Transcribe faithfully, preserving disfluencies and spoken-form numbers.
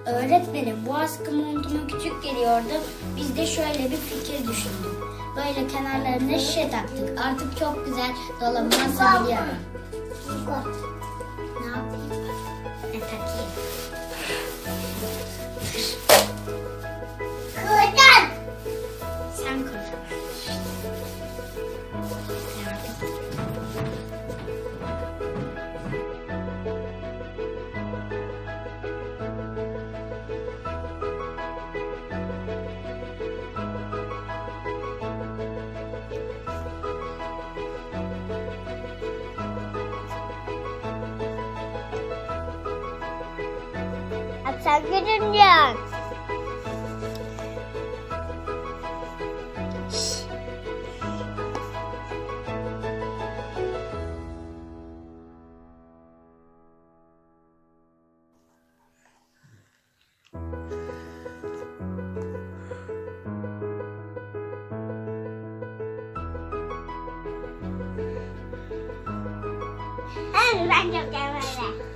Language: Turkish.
Öğretmenim, bu askı montuma küçük geliyordu. Biz de şöyle bir fikir düşündük. Böyle kenarlarına şişe taktık. Artık çok güzel dolabıma asabiliyorum. Ne yapayım? Ne takayım? Kırdan! Sen kır. Sen gidince. Ben çok severim.